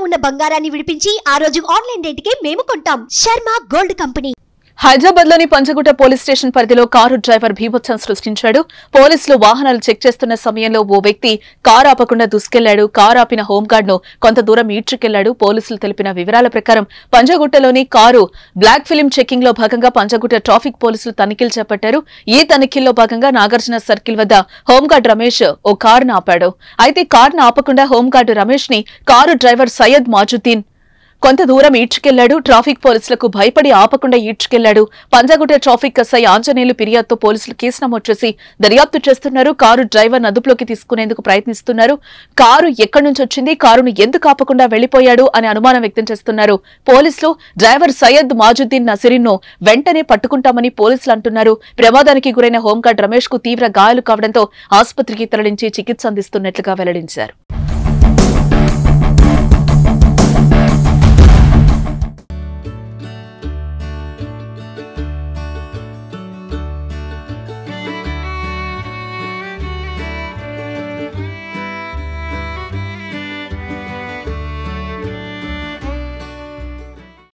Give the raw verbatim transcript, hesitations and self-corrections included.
ఉన్న బంగారాన్ని విడిపించి ఆ రోజు ఆన్లైన్ రేటుకే మేము కొంటాం. Sharma gold company. హైదరాబాద్ లోని పంచగుట్ట పోలీస్ స్టేషన్ పరిధిలో కారు డ్రైవర్ బీభత్సం సృష్టించాడు. పోలీసులు వాహనాలు చెక్ చేస్తున్న సమయంలో ఓ వ్యక్తి కారు ఆపకుండా దూసుకెళ్లాడు. కారు ఆపిన హోంగార్డ్ ను కొంత దూరం ఈడ్చుకెళ్లాడు. పోలీసులు తెలిపిన వివరాల ప్రకారం పంచగుట్టలోని కారు బ్లాక్ ఫిలిం చెకింగ్ లో భాగంగా పంచగుట్ట ట్రాఫిక్ పోలీసులు తనిఖీలు చేపట్టారు. ఈ తనిఖీల్లో భాగంగా నాగార్జున సర్కిల్ వద్ద హోంగార్డ్ రమేష్ ఓ కారును ఆపాడు. అయితే కారును ఆపకుండా హోంగార్డ్ రమేష్ ని కారు డ్రైవర్ సయ్యద్ మాజుద్దీన్ కొంత దూరం ఈడ్చుకెళ్లాడు. ట్రాఫిక్ పోలీసులకు భయపడి ఆపకుండా ఈడ్చుకెళ్లాడు. పంజాగుట్ట ట్రాఫిక్ ఎస్ఐ ఆంజనేయులు ఫిర్యాదుతో పోలీసులు కేసు నమోదు చేసి దర్యాప్తు చేస్తున్నారు. కారు డ్రైవర్ అదుపులోకి తీసుకునేందుకు ప్రయత్నిస్తున్నారు. కారు ఎక్కడి నుంచి వచ్చింది, కారును ఎందుకు ఆపకుండా వెళ్లిపోయాడు అనే అనుమానం వ్యక్తం చేస్తున్నారు పోలీసులు. డ్రైవర్ సయ్యద్ మాజుద్దీన్ నసీరిన్ ను వెంటనే పట్టుకుంటామని పోలీసులు అంటున్నారు. ప్రమాదానికి గురైన హోంగార్డ్ రమేష్ కు తీవ్ర గాయాలు కావడంతో ఆసుపత్రికి తరలించి చికిత్స అందిస్తున్నట్లుగా వెల్లడించారు.